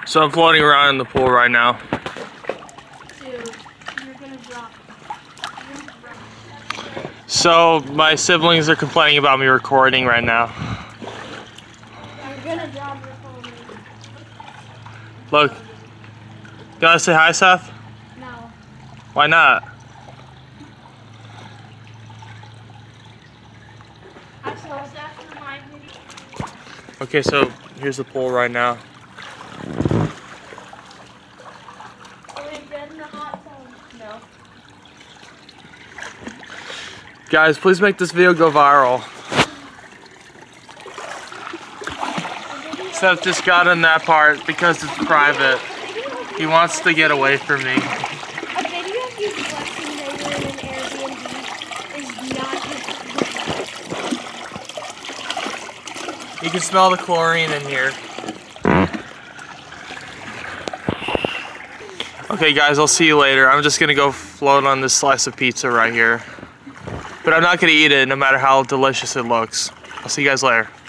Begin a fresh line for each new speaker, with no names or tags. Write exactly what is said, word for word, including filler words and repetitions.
So I'm floating around in the pool right now.
Dude, you're gonna drop. You're gonna drop.
So my siblings are complaining about me recording right now.
You're gonna drop your phone.
Look. You wanna say hi, Seth?
No.
Why not?
I saw Seth remind me.
Okay, so here's the pool right now.
Are we good in the hot tub? No.
Guys, please make this video go viral. Seth just got in that part because it's private. He wants to get away from me.
A video of you flexing later in an Airbnb is not good.
You can smell the chlorine in here. Okay guys, I'll see you later. I'm just gonna go float on this slice of pizza right here. But I'm not gonna eat it no matter how delicious it looks. I'll see you guys later.